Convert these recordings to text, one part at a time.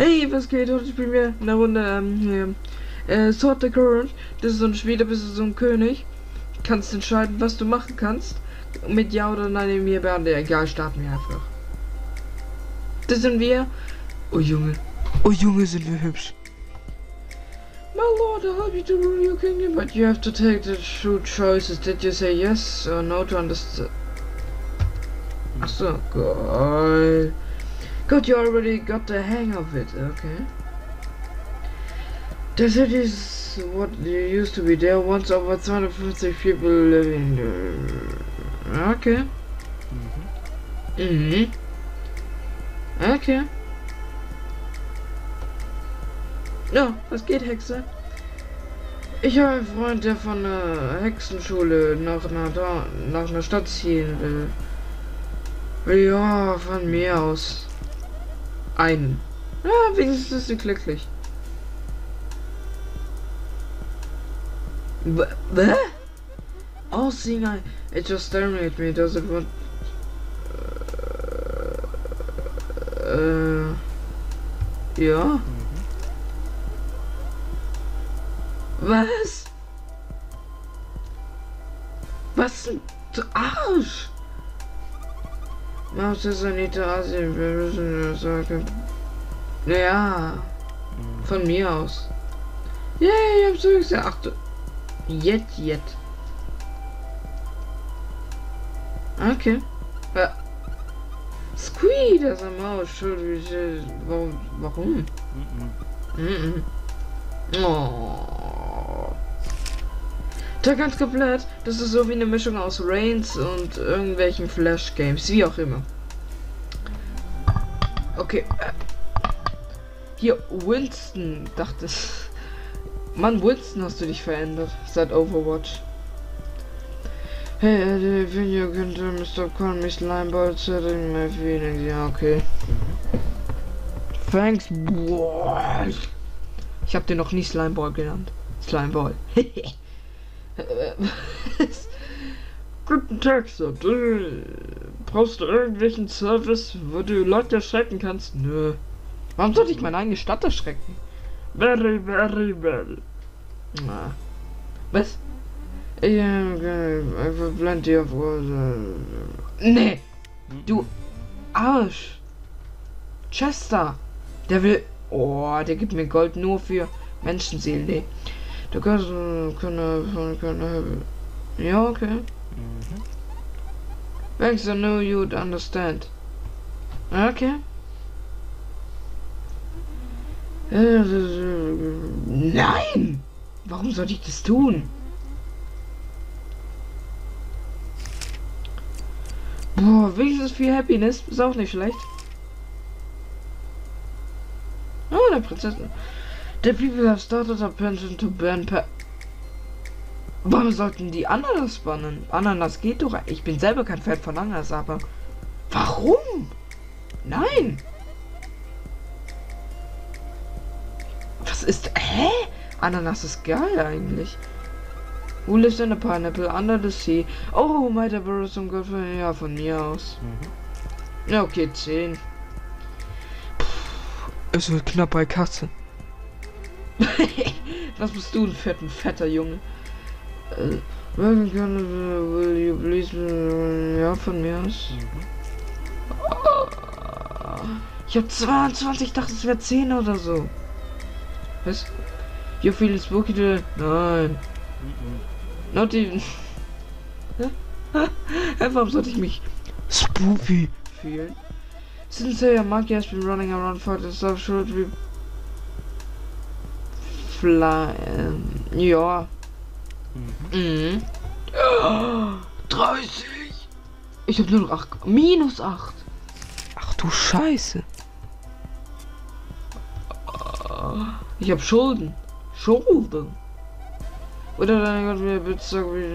Hey, was geht? Heute spielen wir eine Runde hier. Sword the Current. Das ist so ein Spiel, da bist du so ein König. Kannst entscheiden, was du machen kannst. Mit Ja oder Nein, mir werden egal, starten wir einfach. Das sind wir. Oh Junge. Oh Junge, sind wir hübsch. My lord, I'll help you to rule your kingdom, but you have to take the true choices. Did you say yes or no to understand? Achso, God. God, you already got the hang of it, okay. The city is what you used to be. There once over 250 people living there. Okay. Okay. Ja, was geht, Hexe? Ich habe einen Freund, der von der Hexenschule nach einer Stadt ziehen will. Ja, von mir aus. Einen. Ja, wenigstens ist sie glücklich. What? All seeing it just staring at me. Does it want? Ja. Was? Was ein Arsch? Maus ist Anita Asien, wir müssen sagen. Ja. Von mir aus. Ja, ich hab's so gesagt. Jetzt. Okay. Squee, das ist eine Maus. Warum? Oh. Da ganz komplett. Das ist so wie eine Mischung aus Reigns und irgendwelchen Flash Games, wie auch immer. Okay. Hier, Winston, dachte ich. Mann, Winston, hast du dich verändert seit Overwatch. Hey, wenn ihr könnt, Mr. Call me Slimeball, setting my feelings. Ja, okay. Thanks, boy. Ich hab den noch nie Slimeball genannt. Slimeball. Guten Tag, Sir. Brauchst du irgendwelchen Service, wo du Leute erschrecken kannst? Nö. Warum sollte ich meine eigene Stadt erschrecken? Very. Na. Was? Ich habe plenty of water. Nee. Du Arsch. Chester. Der will. Oh, der gibt mir Gold nur für Menschenseelen. Nee. Du kannst können. Ja, okay. Thanks, I know you'd understand. Okay. Nein! Warum sollte ich das tun? Boah, wenigstens viel Happiness. Ist auch nicht schlecht. Oh, der Prinzessin. The people have started a pension to ban Warum sollten die Ananas bannen? Ananas geht doch. Ich bin selber kein Fan von Ananas, aber warum? Nein! Was ist... Hä? Ananas ist geil eigentlich. Who lives in a pineapple under the sea? Oh, my borrow some good for... Ja, von mir aus. Ja, okay, 10. Es wird knapp bei Katze. Was bist du, ein fetter Junge? Will you please... Ja, von mir aus. Ich hab 22, ich dachte es wäre 10 oder so. Was? You feel spooky to... Nein. Not even... Warum sollte ich mich spooky fühlen? Since a monkey has been running around for the stuff, should we fly? Ja. 30! Ich hab nur noch 8. -8. Ach du Scheiße. Ich hab Schulden. Oder dann Gott mir bitte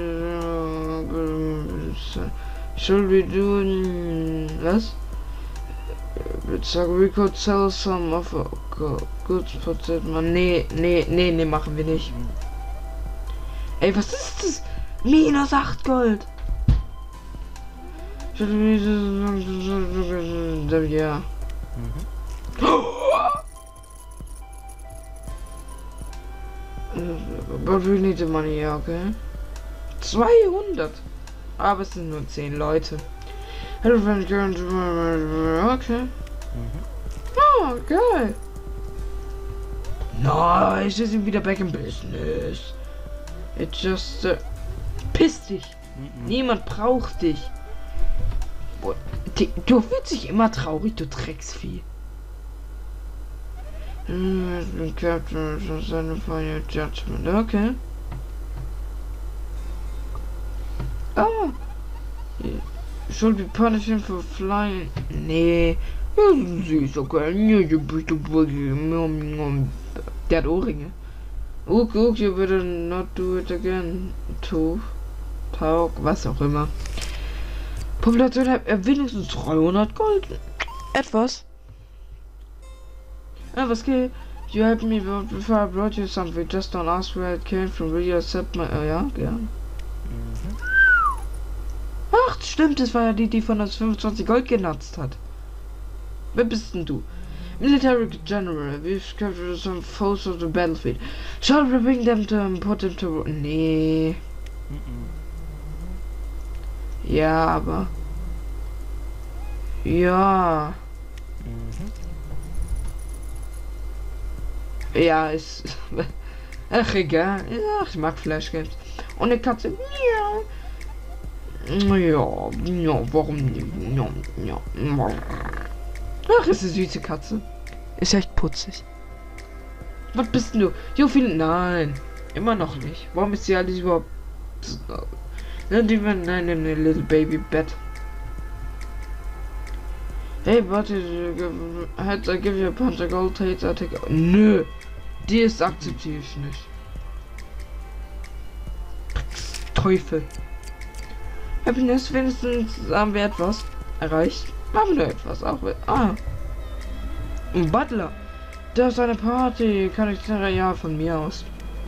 should we do was? We could sell some of goods for that man. Nee, machen wir nicht. Ey, was ist das? -8 Gold. Ja. But we need the money, ja, okay. 200! Aber es sind nur 10 Leute. Hello, friend, okay. Oh, geil. Nice, wir sind wieder back in business. It just... piss dich. Niemand braucht dich. Du fühlst dich immer traurig, du Drecksvieh. Okay. Ah. Should be punishing for flying. Nee. Süß, okay. Der hat Ohrringe. Okay, you better not do it again. Taug, was auch immer. Population hat wenigstens 300 Gold. Etwas. Ah, was geht? You helped me before I brought you something. Just don't ask where it came from. Will you accept my... ja, gern. Ach, stimmt, das war ja die von uns 25 Gold genutzt hat. Wer bist denn du? Military General. We've captured some foes of the battlefield. Shall we bring them to put them to... Nee. Ja, aber... Ja. Ja, ist... Ach, egal. Ja, ich mag Flashgames. Und eine Katze... Ja, ja, warum nicht? Ja. Ach, ist eine süße Katze. Ist echt putzig. Was bist denn du? Jo, viel... Nein. Immer noch nicht. Warum ist sie alles überhaupt... Not even nein, in a little baby bed. Hey, but I give you a punch of gold hate, I take... Nö. Die ist akzeptiere ich nicht. Teufel. Happiness, wenigstens haben wir etwas erreicht. Haben wir etwas auch. Ah. Ein Butler. Das ist eine Party. Kann ich sagen, ja, von mir aus.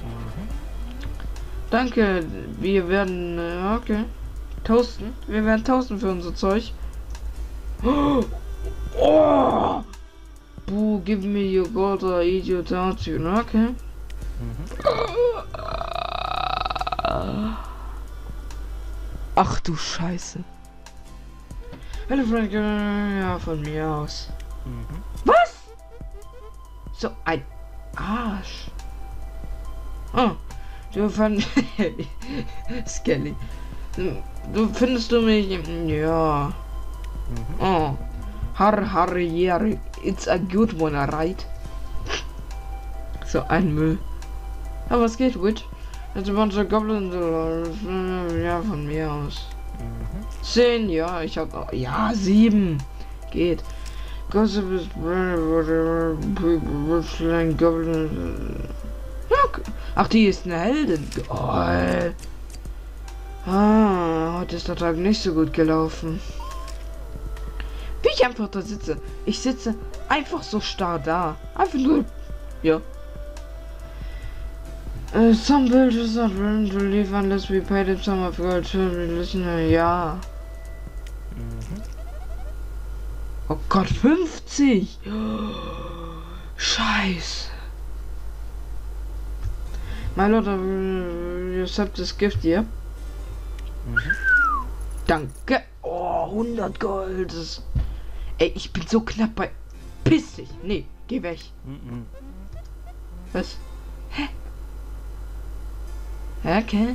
Danke. Wir werden, okay. Toasten. Wir werden toasten für unser Zeug. Oh! Boo, give me your gold or eat your down, okay. Ach du Scheiße. Hallo Frank, ja, von mir aus. Was? So ein Arsch. Oh, du fand Skelly. Du findest du mich? Ja. Oh. Har, yeah, it's a good one, right? So ein Müll. Aber was geht, Witch? Jetzt waren so Goblins, ja, von mir aus. 10, ja, ich hab auch, ja, 7. Geht. Gossip is Goblin. Ach, die ist eine Heldin. Geil. Ah, heute ist der Tag nicht so gut gelaufen. Wie ich einfach da sitze. Ich sitze einfach so starr da. Einfach nur. Ja. Some builders not willing to leave unless we pay them some of gold to listen. Ja. Oh Gott, 50! Scheiß. My lord, you accept this gift, yeah? Danke. Oh, 100 Gold. Ey, ich bin so knapp bei... Piss dich. Nee, geh weg. Was? Hä? Okay.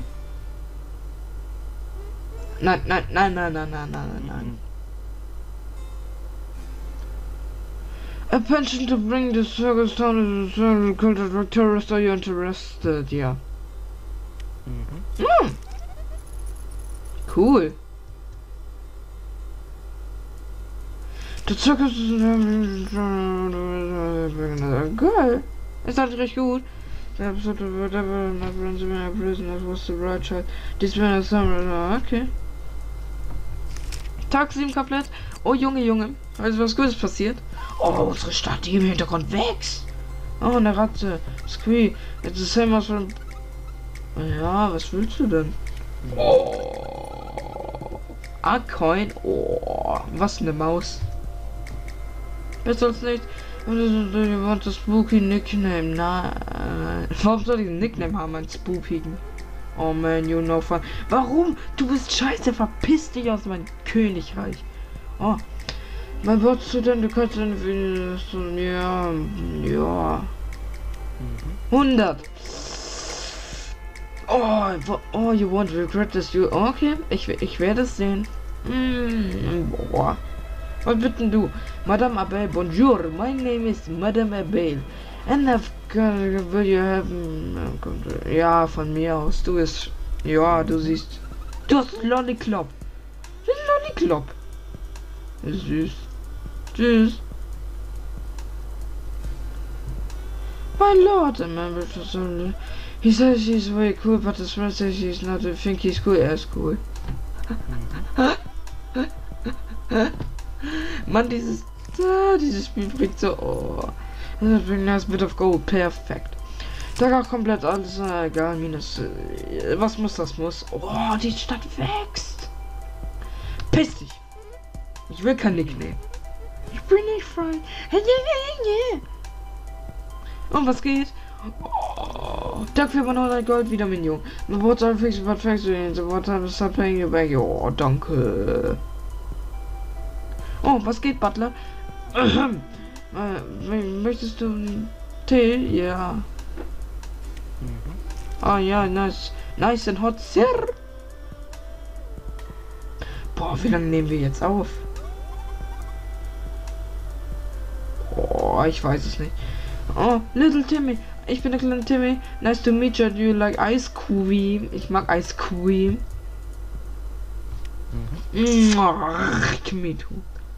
Nein. A pension to bring the circus down to the circle culture tourist. Are you interested? Ja. Cool. Der Zirkus ist geil. Ist halt recht gut. Okay. Tag 7 komplett. Oh Junge. Also was Gutes passiert. Oh, unsere Stadt, die im Hintergrund wächst. Oh, eine Ratte. Squee. It's the same as from... Ja, was willst du denn? Oh. A-Coin. Oh, was eine Maus. Besser als nicht. You want a spooky nickname? Nein. Warum soll ich einen Nickname haben, einen spookigen? Oh man, you know fun. Warum? Du bist scheiße, verpiss dich aus meinem Königreich. Oh. Mein Wort zu denn, du kannst dann ja. 100. Oh, you won't regret this, you. Okay, ich werde es sehen. Boah. Was bist denn du? Madame Abel, bonjour. My name is Madame Abel. And I've got, will you have... Ja, von mir aus. Du bist... Ja, du siehst... Du hast Lollipop. Lollipop. Süß. Tschüss. My lord, a member of some... He says he's very cool, but the smell says he's not. I think he's cool. As cool. Mann, dieses Spiel bringt so... Oh. Das bringt das Bit of Gold. Perfekt. Da gar komplett alles egal. Minus... was muss, das muss. Oh, die Stadt wächst. Piss dich. Ich will kein Nickname. Ich bin nicht frei. Und was geht? Oh, danke für 100 Gold wieder, Minion. My words are fixed, but thanks to you. The water is start paying you back. Oh, danke. Oh, was geht, Butler? Möchtest du einen Tee? Ja. Oh ja, nice. Nice and hot, Sir. Boah, wie lange nehmen wir jetzt auf? Oh, ich weiß es nicht. Oh, Little Timmy. Ich bin der kleine Timmy. Nice to meet you. Do you like ice cream? Ich mag Ice Cream. Me too.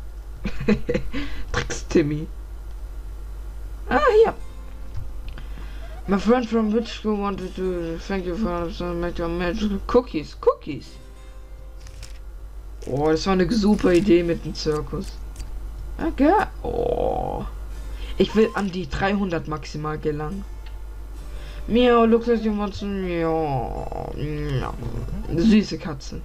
Tricks Timmy. Ah, hier. My friend from which school wanted to thank you for some magical cookies. Cookies. Oh, das war eine super Idee mit dem Zirkus. Okay. Oh. Ich will an die 300 maximal gelangen. Miau, look at you want some... Ja. Süße Katze.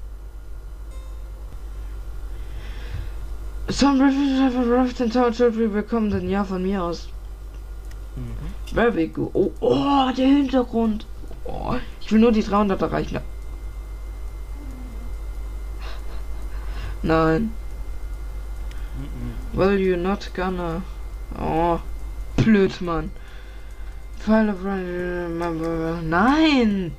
Some refugees have arrived in town, should we bekommen denn ja von mir aus. Very good. Oh, der Hintergrund. Oh, ich will nur die 300 erreichen. Nein. Well, you're not gonna... Oh, blöd, Mann. Pile of... Nein!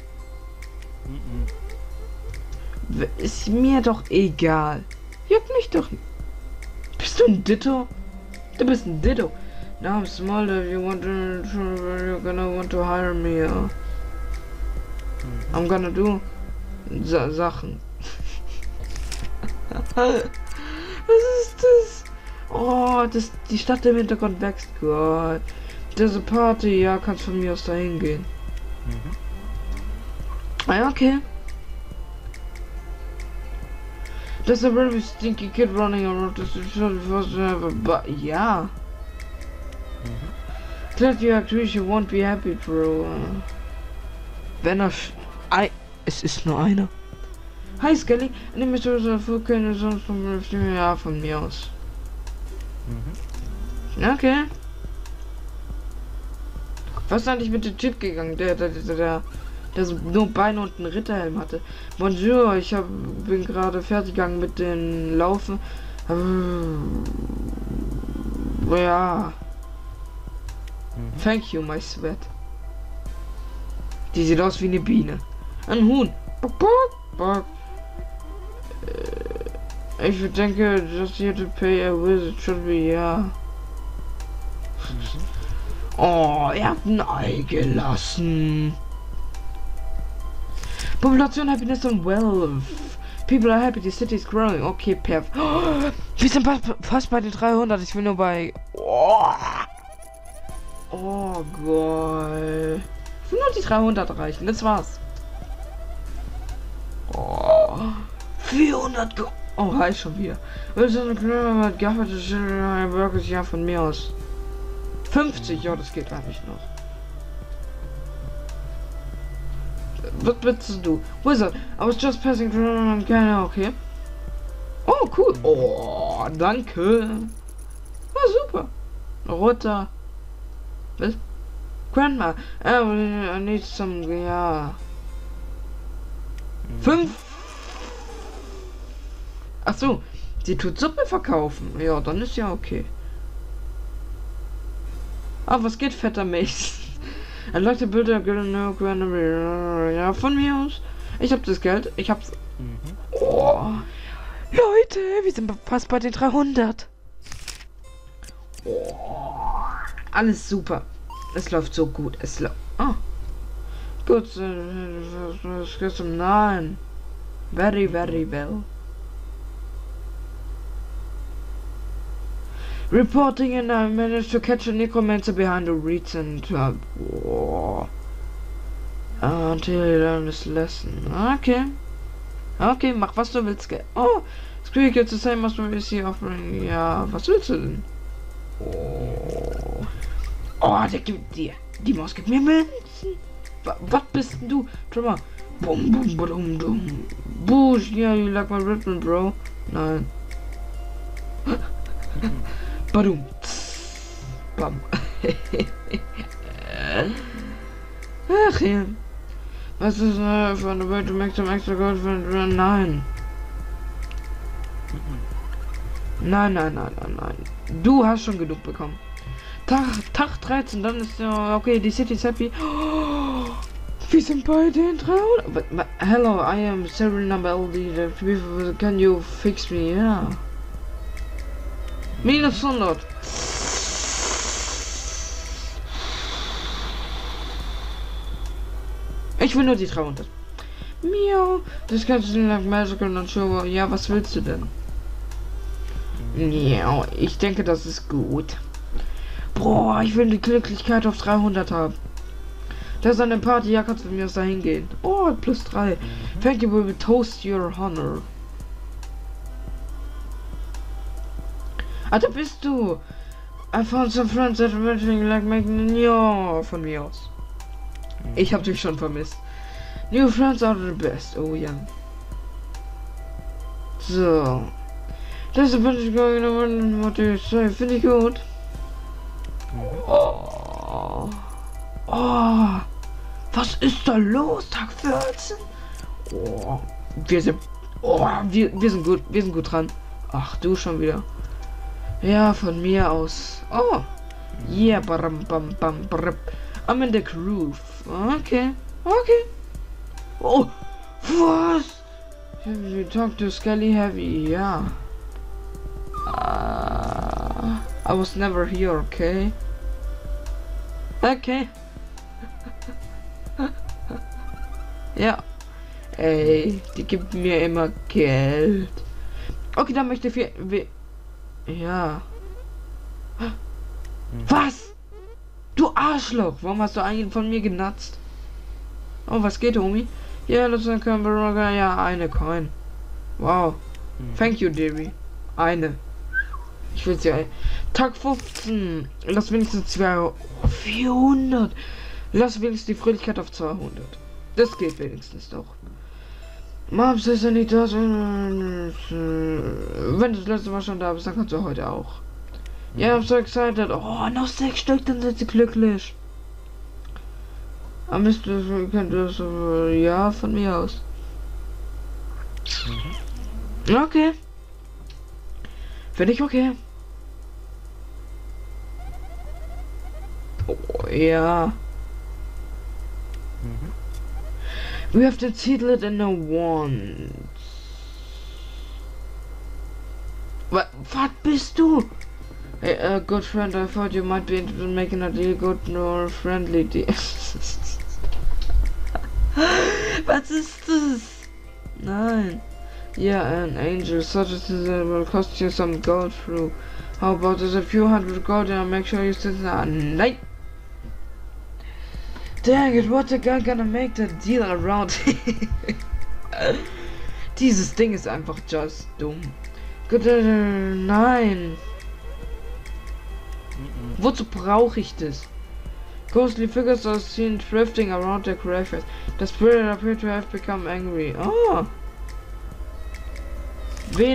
Ist mir doch egal. Juckt mich doch. Bist du ein Ditto? Du bist ein Ditto. Now I'm small, if you want to... You're gonna want to hire me, I'm gonna do... Sachen. Was ist das? Oh, die Stadt im Hintergrund wächst. Gott. There's a party. Ja, kannst von mir aus dahin gehen. Ah, okay. There's a really stinky kid running around the street. But yeah. Glad you actually won't be happy, bro. Wenn er... Es ist nur einer. Hi, Skelly. Ich möchte können sonst ja von mir aus. Okay. Was ist eigentlich mit dem Typ gegangen, der so nur Beine und einen Ritterhelm hatte? Bonjour, ich bin gerade fertig gegangen mit den Laufen. Ja. Thank you, my sweat. Die sieht aus wie eine Biene. Ein Huhn. Ich denke, just here to pay a visit should be, ja. Oh, er hat ein Ei gelassen. Population, Happiness und Wealth. People are happy, the city is growing. Okay, perfekt. Oh, wir sind fast bei den 300. Ich will nur bei... Oh Gott. Ich will nur die 300 erreichen. Das war's. Oh. 400 Go. Oh, heißt schon wieder. Ja, von mir aus. 50, ja, das geht eigentlich noch. Was willst du? Wizard, I was just passing through. Okay. Oh, cool. Oh, danke. War super. Roter. Was? Grandma, I need some, ja. 5. Ach so, sie tut Suppe verkaufen. Ja, dann ist ja okay. Ah, was geht, fetter Mace? Leute, Bilder, ja, von mir aus. Ich hab das Geld, ich hab's. Oh. Leute, wir sind fast bei den 300. Oh. Alles super. Es läuft so gut. Es läuft. Oh. Gut. Nein. Very, very well. Reporting and I managed to catch a necromancer behind the reeds and until he learned his lesson. Okay. Okay, mach was du willst, gell. Oh, Squeak, it's the same as we see offering. Ja, was willst du denn? Oh. Oh, der gibt dir. Die Maus gibt mir Münzen. Was bist denn du? Schau mal. Bum, bum, bum, bum. Bush, yeah, you like my rhythm, bro. Nein. Badum. Bam. Ach ja. Was ist von der Welt, du merkst am extra Gold von... Nein. Nein. Du hast schon genug bekommen. Tag 13, dann ist ja... Okay, die City is happy. Oh, wir sind bei den 300. Hello, I am serial number LD. Can you fix me? Yeah. Minus 100. Ich will nur die 300. Miau. Das kannst du like magical und show. Ja, was willst du denn? Ja, ich denke, das ist gut. Boah, ich will die Glücklichkeit auf 300 haben. Das ist eine Party, ja, kannst du mir da hingehen. Oh, plus 3. Thank you, will toast your honor. Ah, da bist du. I found some friends that were like making... Ja, von mir aus. Ich hab dich schon vermisst. New friends are the best. Oh ja. So. Das ist going what do you say? Finde ich gut. Oh. Oh. Was ist da los? Tag 14? Oh. Wir sind gut. Wir sind gut dran. Ach, du schon wieder. Ja, von mir aus. Oh. Yeah, bam, bam, bam, bam. I'm in the groove. Okay. Oh. Was? You talk to Skelly Heavy, yeah. I was never here, okay? Okay. Ja. Ey, die gibt mir immer Geld. Okay, dann möchte ich ja. Was? Du Arschloch! Warum hast du einen von mir genatzt? Oh, was geht, Omi? Ja, das ist ein ja, eine Coin. Wow. Thank you, Debbie. Eine. Ich will sie. Tag 15. Lass wenigstens 400. Lass wenigstens die Fröhlichkeit auf 200. Das geht wenigstens doch. Mom says I need that. Wenn du das letzte Mal schon da bist, dann kannst du heute auch. Ja, I'm so excited. Oh, noch 6 Stück, dann sind sie glücklich. Aber könnt das ja von mir aus. Okay. Finde ich okay. Oh, ja. We have to title it in a one. Was bist du? Hey, good friend, I thought you might be interested in making a deal, good nor friendly deal. Was ist das? Nein. Yeah, an angel such as this will cost you some gold through. How about this? A few hundred gold and I'll make sure you sit there. Night. Dang it, what the guy gonna make the deal around? Dieses Ding ist einfach just dumm. Gut, nein. Wozu brauche ich das? Ghostly figures are seen drifting around the crafters. The spirit appear to have become angry. Oh.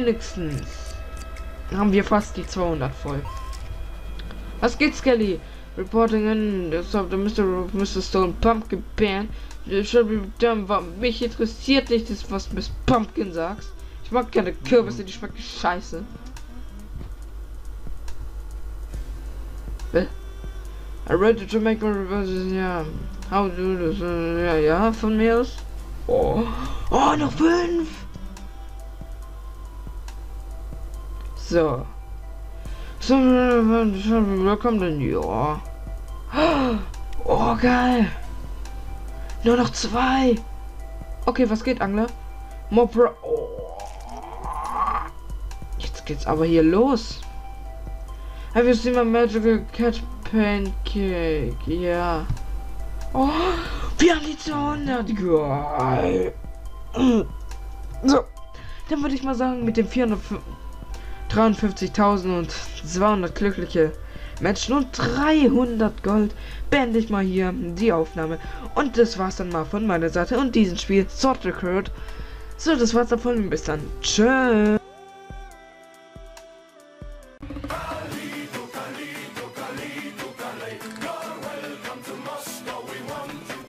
Wenigstens haben wir fast die 200 voll. Was geht, Skelly? Reporting in the Mr. Stone Pumpkin Band. Mich interessiert nicht, das, was Miss Pumpkin sagst. Ich mag keine Kürbisse, die schmecken scheiße. I ready to make my reverses, ja. How do this? Ja, von mir aus. Oh, noch 5! So. Willkommen denn? Ja. Oh, geil. Nur noch 2. Okay, was geht, Angler? Mopra. Oh. Jetzt geht's aber hier los. Have you seen my magical cat pancake? Ja. Oh, wir haben die 200. Geil. So. Dann würde ich mal sagen, mit dem 453.200 glückliche Menschen und 300 Gold beende ich mal hier die Aufnahme. Und das war's dann mal von meiner Seite und diesem Spiel Sword Record. So, das war's davon. Bis dann. Tschüss.